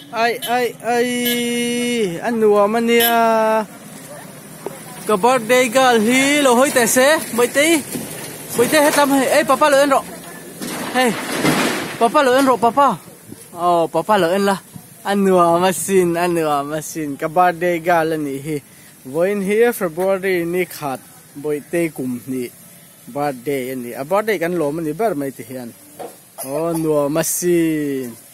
ai anh nùa mà nia cái birthday girl hi lo hoi tese bơi tê hết tâm hey papa lo en ro hey papa lo en ro papa oh papa lo en la anh nùa mà xin cái birthday girl này hi voin here February ni khat bơi tê cùng ni birthday ni a birthday kan lo man ni ber mai ti hian oh nùa mà xin